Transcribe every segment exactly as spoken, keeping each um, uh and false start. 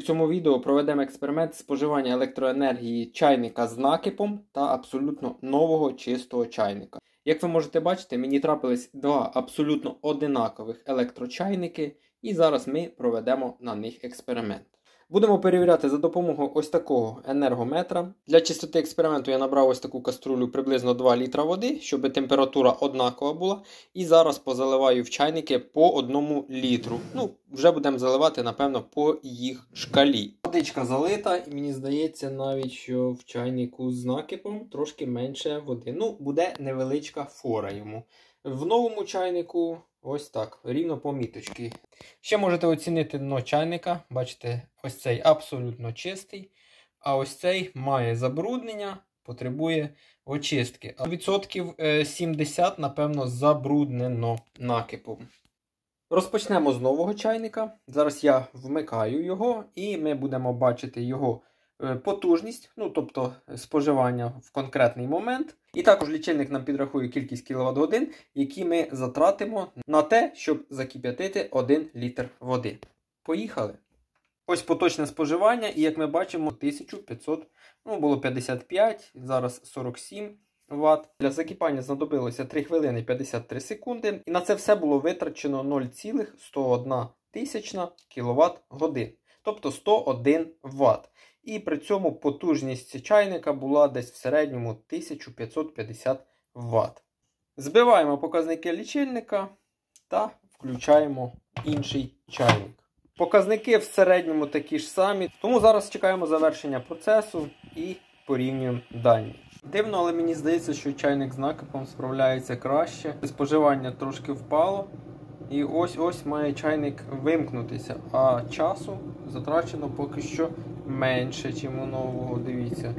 цьому відео проведемо експеримент споживання електроенергії чайника з накипом та абсолютно нового чистого чайника. Як ви можете бачити, мені трапились два абсолютно одинакових електрочайники, і зараз ми проведемо на них експеримент. Будемо перевіряти за допомогою ось такого енергометра. Для чистоти експерименту я набрав ось таку каструлю приблизно два літра води, щоб температура однакова була. І зараз позаливаю в чайники по одному літру. Ну, вже будемо заливати, напевно, по їх шкалі. Водичка залита, і мені здається навіть, що в чайнику з накипом трошки менше води. Ну, буде невеличка фора йому. В новому чайнику ось так, рівно по міточці. Ще можете оцінити дно чайника. Бачите, ось цей абсолютно чистий, а ось цей має забруднення, потребує очистки. А відсотків сімдесят, напевно, забруднено накипом. Розпочнемо з нового чайника. Зараз я вмикаю його і ми будемо бачити його потужність, ну тобто споживання в конкретний момент. І також лічильник нам підрахує кількість кіловат-годин, які ми затратимо на те, щоб закип'ятити один літр води. Поїхали! Ось поточне споживання, і як ми бачимо, тисяча п'ятсот, ну було п'ятдесят п'ять, зараз сорок сім ватт. Для закипання знадобилося три хвилини п'ятдесят три секунди. І на це все було витрачено нуль цілих сто одна тисячна кіловат-годин, тобто сто один ватт. І при цьому потужність чайника була десь в середньому тисяча п'ятсот п'ятдесят ватт. Збиваємо показники лічильника та включаємо інший чайник. Показники в середньому такі ж самі, тому зараз чекаємо завершення процесу і порівнюємо дані. Дивно, але мені здається, що чайник з накипом справляється краще. Споживання трошки впало. І ось-ось має чайник вимкнутися, а часу затрачено поки що менше, ніж у нового, дивіться.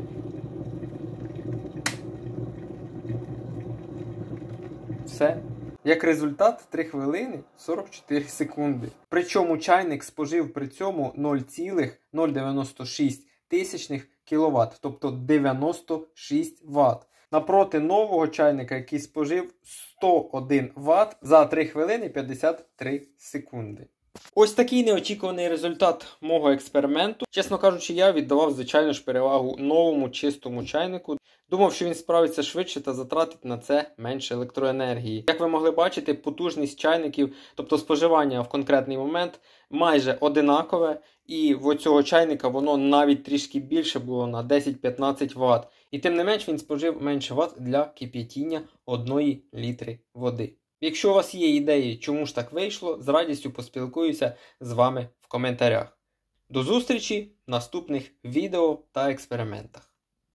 Все. Як результат, три хвилини сорок чотири секунди. Причому чайник спожив при цьому нуль цілих нуль дев'яносто шість тисячних кіловат, тобто дев'яносто шість ватт. Напроти нового чайника, який спожив сто один ватт за три хвилини п'ятдесят три секунди. Ось такий неочікуваний результат мого експерименту. Чесно кажучи, я віддавав, звичайно ж, перевагу новому чистому чайнику. Думав, що він справиться швидше та затратить на це менше електроенергії. Як ви могли бачити, потужність чайників, тобто споживання в конкретний момент, майже одинакове. І в цього чайника воно навіть трішки більше було на десять-п'ятнадцять ватт. І тим не менш він спожив менше ватт для кип'ятіння одної літри води. Якщо у вас є ідеї, чому ж так вийшло, з радістю поспілкуюся з вами в коментарях. До зустрічі в наступних відео та експериментах.